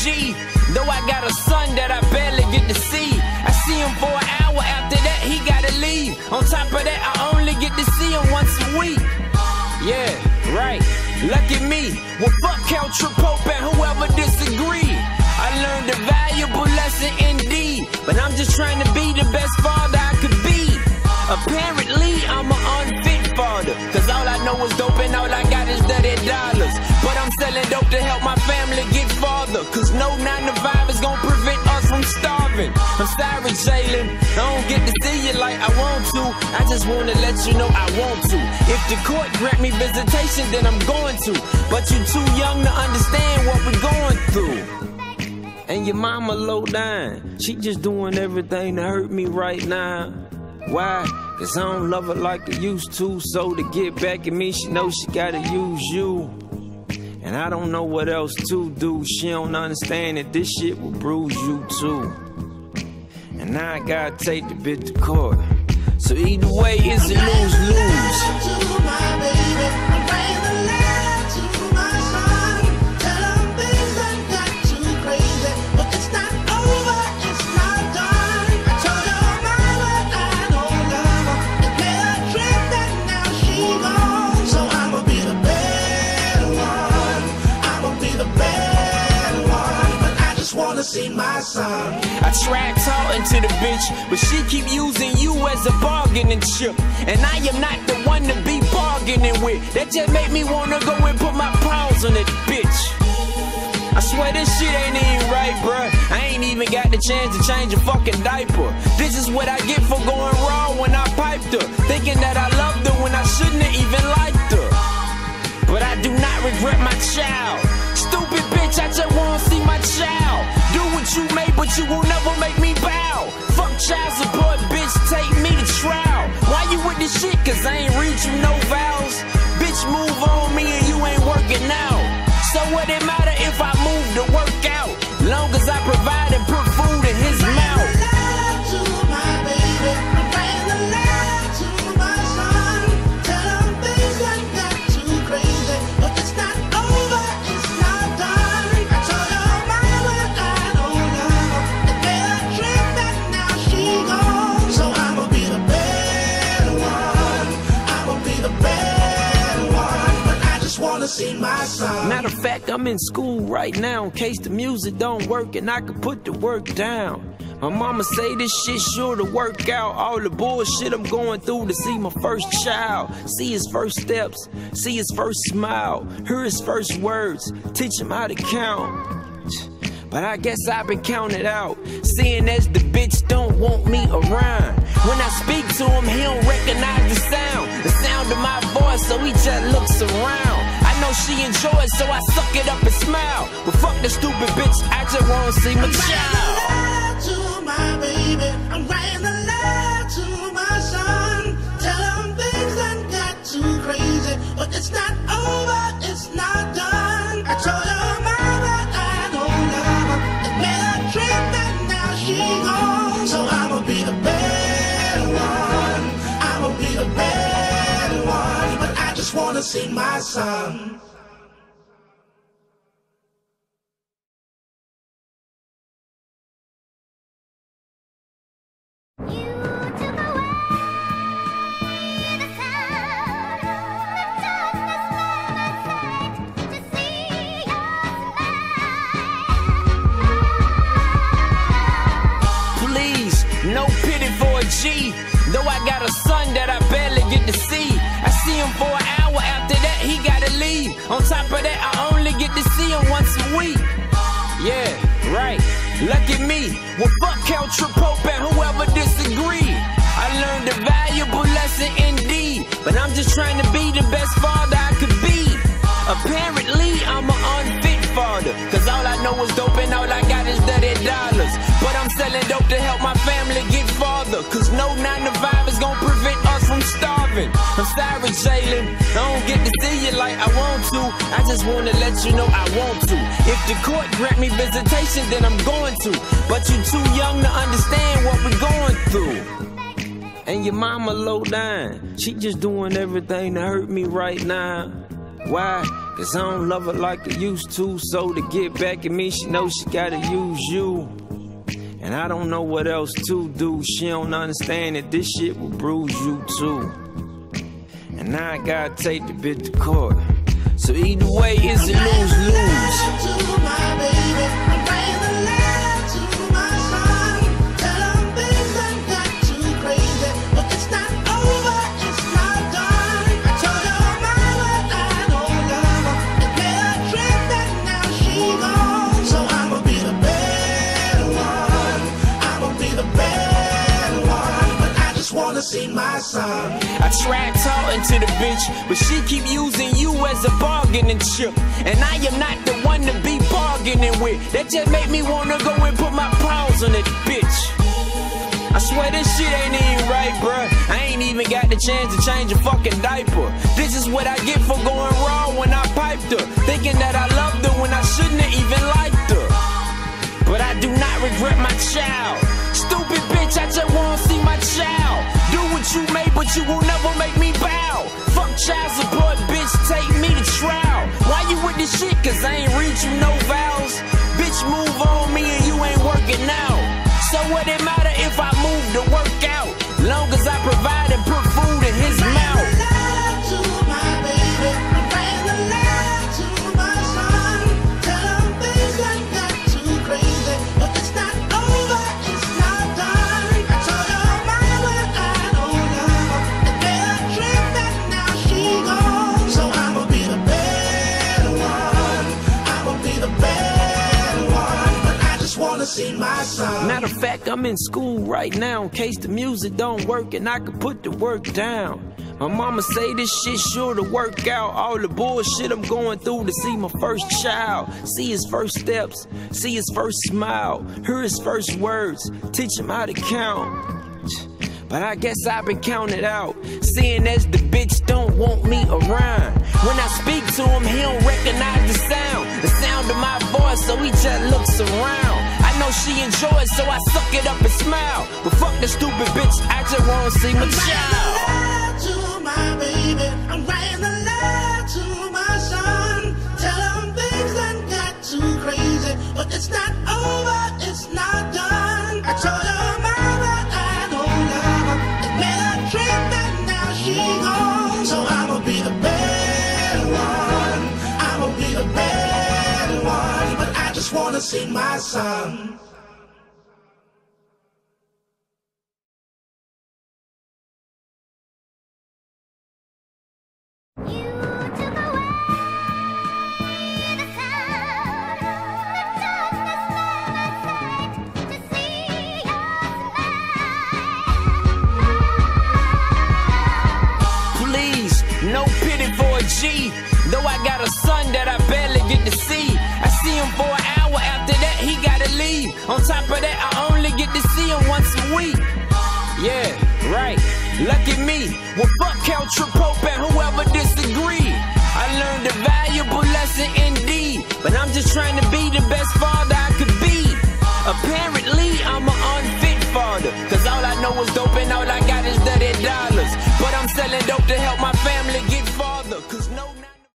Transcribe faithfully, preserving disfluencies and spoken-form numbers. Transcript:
G. Though I got a son that I barely get to see. I see him for an hour, after that he gotta leave. On top of that, I only get to see him once a week. Yeah, right, lucky me. Well, fuck Keltra Pope and whoever disagree. I learned a valuable lesson indeed, but I'm just trying to be the best father I could be. Apparently, I'm an unfit father, cause all I know is dope and all I got is dirty dollars. But I'm selling dope to help my family get farther, cause no nine to five is gonna prevent us from starving. I'm sorry, Jalen, I don't get to see you like I want to. I just wanna let you know I want to. If the court grant me visitation, then I'm going to. But you too young to understand what we're going through. And your mama low down, she just doing everything to hurt me right now. Why? Cause I don't love her like I used to. So to get back at me, she knows she gotta use you. And I don't know what else to do. She don't understand that this shit will bruise you too. And now I gotta take the bitch to court. So either way, it's a lose-lose. See my son. I tried talking to the bitch, but she keep using you as a bargaining chip. And I am not the one to be bargaining with. That just make me wanna go and put my paws on that bitch. I swear this shit ain't even right, bruh. I ain't even got the chance to change a fucking diaper. This is what I get for going wrong when I piped her, thinking that I loved her when I shouldn't have even liked her. But I do not regret my child. Stupid bitch, I just wanna see my child. Do what you may, but you will never make me bow. Fuck child support, bitch, take me to trial. Why you with this shit? Cause I ain't read you no vows. Bitch, move on me and you ain't working out. So what it matter if I move to work out? Long as I provide and put food in his mouth. See my son. Matter of fact, I'm in school right now in case the music don't work and I can put the work down. My mama say this shit sure to work out. All the bullshit I'm going through to see my first child, see his first steps, see his first smile, hear his first words, teach him how to count. But I guess I've been counted out, seeing as the bitch don't want me around. When I speak to him, he don't recognize the sound, the sound of my voice, so he just looks around. I know she enjoys, so I suck it up and smile. But fuck the stupid bitch, I just wanna see my child. To my baby, I'm writing a letter to my son. Tell him things done got too crazy, but it's not over, it's not done. I told her mama I don't love her. It made her trip that now she gone. So I'ma be the better one, I'ma be the better one. But I just wanna see my son. No pity for a G. Though I got a son that I barely get to see. I see him for an hour, after that he gotta leave. On top of that, I only get to see him once a week. Yeah, right, lucky me. Well, fuck Keltra Pope and whoever disagree. I learned a valuable lesson indeed, but I'm just trying to be the best father I could be. Apparently, I'm an unfit father, cause all I know is dope and all I got is dirty dollars. But I'm selling dope to help my family get farther, cause no nine to five is gonna prevent us from starving. I'm sorry, Jalen, I don't get to see you like I want to. I just wanna let you know I want to. If the court grant me visitation, then I'm going to. But you too young to understand what we're going through. And your mama low down, she just doing everything to hurt me right now. Why? Cause I don't love her like I used to. So to get back at me, she knows she gotta use you. And I don't know what else to do. She don't understand that this shit will bruise you too. And now I gotta take the bitch to court. So either way, it's a lose-lose. See my son. I tried talking to the bitch, but she keep using you as a bargaining chip. And I am not the one to be bargaining with. That just make me wanna go and put my paws on that bitch. I swear this shit ain't even right, bruh. I ain't even got the chance to change a fucking diaper. This is what I get for going raw when I piped her, thinking that I loved her when I shouldn't have even liked her. But I do not regret my child. Stupid bitch, I just wanna see my child. Do what you may, but you will never make me bow. Fuck child support, bitch, take me to trial. Why you with this shit? Cause I ain't read you no vows. Bitch, move on me and you ain't working out. So what it matter if I move to work out? Long as I provide and put food in his mouth. See my son. Matter of fact, I'm in school right now in case the music don't work and I can put the work down. My mama say this shit sure to work out. All the bullshit I'm going through to see my first child, see his first steps, see his first smile, hear his first words, teach him how to count. But I guess I've been counted out, seeing as the bitch don't want me around. When I speak to him, he don't recognize the sound, the sound of my voice, so he just looks around. I know she enjoys, so I suck it up and smile. But fuck the stupid bitch, I just wanna see my child. I'm to my baby, I'm writing a letter to my son. Tell him things done got too crazy, but it's not over, it's not done. I told her mama I don't love her. It made her trip that now she gone. So I'ma be the bad one, I'ma be the bad one, but I just wanna see my son. No pity for a G, though I got a son that I barely get to see. I see him for an hour, after that he gotta leave. On top of that, I only get to see him once a week. Yeah, right, lucky me. Well, fuck Cal Tripope and whoever disagree. I learned a valuable lesson indeed, but I'm just trying to